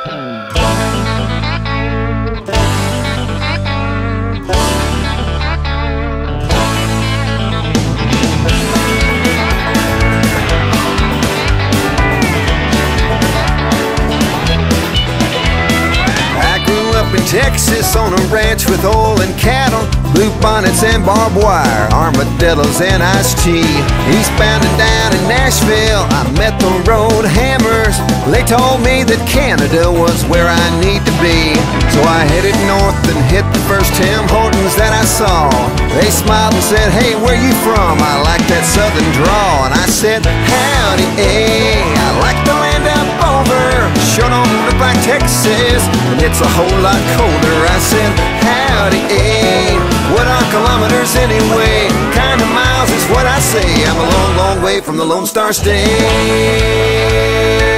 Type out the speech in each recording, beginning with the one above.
Texas on a ranch with oil and cattle, blue bonnets and barbed wire, armadillos and iced tea. Eastbound and down in Nashville, I met the road hammers. They told me that Canada was where I need to be. So I headed north and hit the first Tim Hortons that I saw. They smiled and said, "Hey, where you from? I like that southern drawl." And I said, "Howdy, I like the land up over. Sure don't look like Texas, and it's a whole lot colder." I said, "Howdy, what are kilometers anyway? Kind of miles is what I say. I'm a long, long way from the Lone Star State."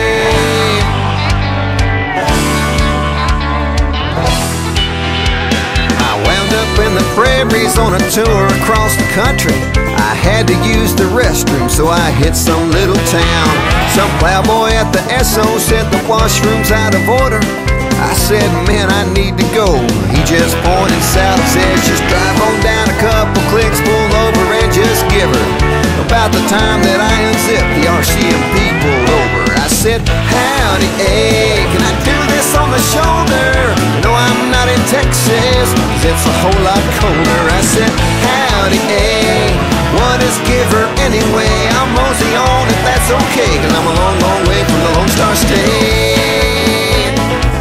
I wound up in the prairies on a tour across the country. I had to use the restroom, so I hit some little town. Some plowboy at the SO said the washroom's out of order. I said, "Man, I need to go." He just pointed south, said, "Just drive on down a couple clicks, pull over and just give her." About the time that I unzipped, the RCMP pulled over. I said, "Howdy, can I do this on the shoulder? No, I'm not in Texas, 'cause it's a whole lot colder." I said, "Howdy, what is giver anyway? I'll mosey on if that's okay, 'cause I'm a long, long way from the Lone Star State."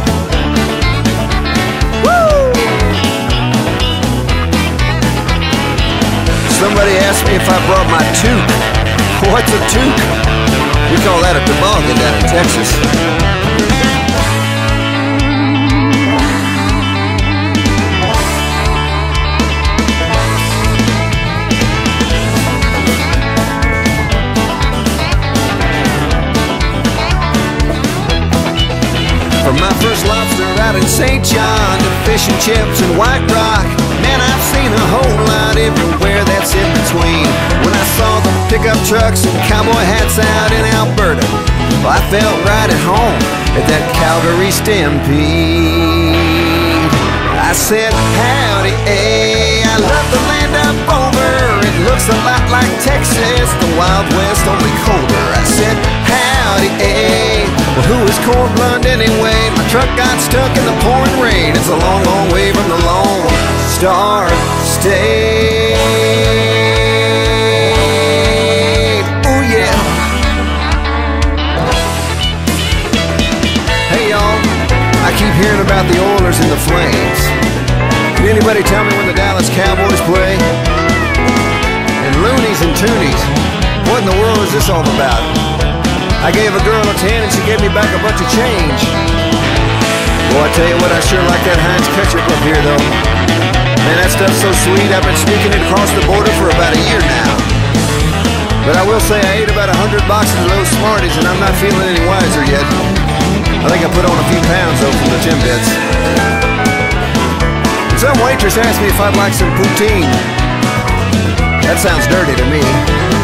Woo! Somebody asked me if I brought my toque. What's a toque? We call that a toboggan down in Texas. From my first lobster out in St. John to fish and chips and White Rock, man, I've seen a whole lot everywhere that's in between. When I saw the pickup trucks and cowboy hats out in Alberta, well, I felt right at home at that Calgary Stampede. I said, "Howdy, I love the land up over. It looks a lot like Texas, the Wild West, only colder." I said, "Howdy, well, who is Cold Blunt anyway? My truck got stuck in the pouring rain. It's a long, long way from the Lone Star State." Oh yeah. Hey y'all, I keep hearing about the Oilers and the Flames. Can anybody tell me when the Dallas Cowboys play? And loonies and toonies, what in the world is this all about? I gave a girl a 10 and she gave me back a bunch of change. Boy, I tell you what, I sure like that Heinz ketchup up here though. Man, that stuff's so sweet, I've been sneaking it across the border for about a year now. But I will say I ate about 100 boxes of those Smarties and I'm not feeling any wiser yet. I think I put on a few pounds though from the Timbits. Some waitress asked me if I'd like some poutine. That sounds dirty to me.